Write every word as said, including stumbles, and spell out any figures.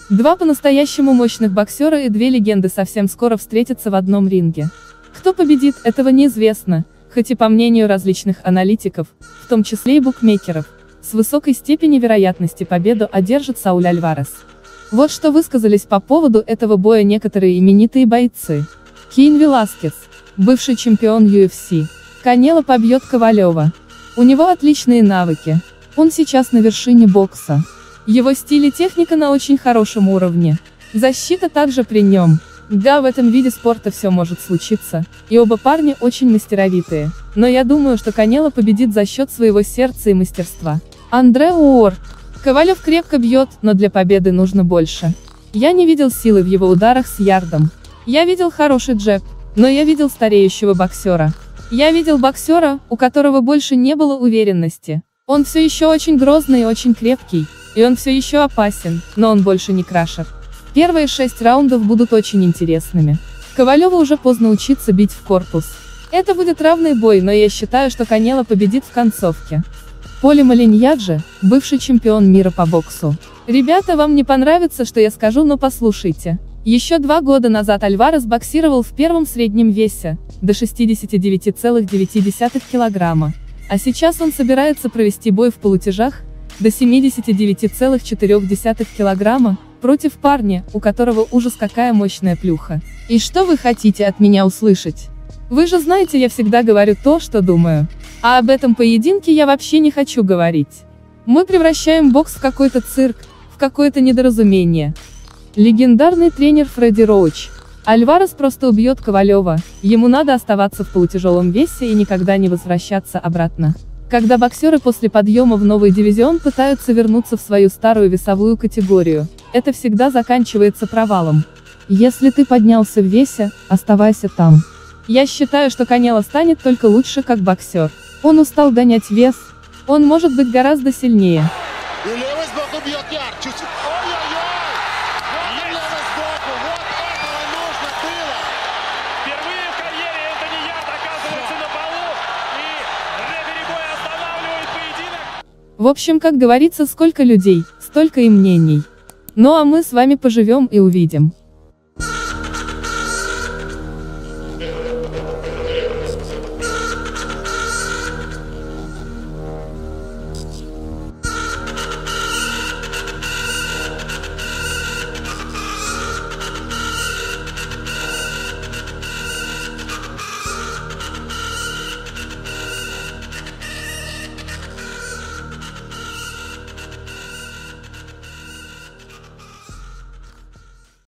Два по-настоящему мощных боксера и две легенды совсем скоро встретятся в одном ринге. Кто победит, этого неизвестно, хоть и по мнению различных аналитиков, в том числе и букмекеров, с высокой степенью вероятности победу одержит Сауль Альварес. Вот что высказались по поводу этого боя некоторые именитые бойцы. Кейн Веласкес, бывший чемпион ю эф си. Канело побьет Ковалева. У него отличные навыки. Он сейчас на вершине бокса. Его стиль и техника на очень хорошем уровне. Защита также при нем. Да, в этом виде спорта все может случиться, и оба парня очень мастеровитые. Но я думаю, что Канело победит за счет своего сердца и мастерства. Андре Уорд. Ковалев крепко бьет, но для победы нужно больше. Я не видел силы в его ударах с ярдом. Я видел хороший джеб, но я видел стареющего боксера. Я видел боксера, у которого больше не было уверенности. Он все еще очень грозный и очень крепкий, и он все еще опасен, но он больше не крашер. Первые шесть раундов будут очень интересными. Ковалеву уже поздно учиться бить в корпус. Это будет равный бой, но я считаю, что Канело победит в концовке. Поли Малиньяджи, бывший чемпион мира по боксу. Ребята, вам не понравится, что я скажу, но послушайте. Еще два года назад Альварес боксировал в первом среднем весе, до шестидесяти девяти целых девяти десятых килограмма. А сейчас он собирается провести бой в полутяжах, до семидесяти девяти целых четырёх десятых килограмма, против парня, у которого ужас какая мощная плюха. И что вы хотите от меня услышать? Вы же знаете, я всегда говорю то, что думаю. А об этом поединке я вообще не хочу говорить. Мы превращаем бокс в какой-то цирк, в какое-то недоразумение. Легендарный тренер Фредди Роуч. Альварес просто убьет Ковалева, ему надо оставаться в полутяжелом весе и никогда не возвращаться обратно. Когда боксеры после подъема в новый дивизион пытаются вернуться в свою старую весовую категорию, это всегда заканчивается провалом. Если ты поднялся в весе, оставайся там. Я считаю, что Канело станет только лучше как боксер. Он устал гонять вес, он может быть гораздо сильнее. И левый сбоку бьет яр, чуть-чуть. Ой-ой-ой! Вот левый сбоку, вот этого нужно было! Впервые в карьере Энтони Ярд оказывается на полу, и рефери боя останавливает поединок. В общем, как говорится, сколько людей, столько и мнений. Ну а мы с вами поживем и увидим.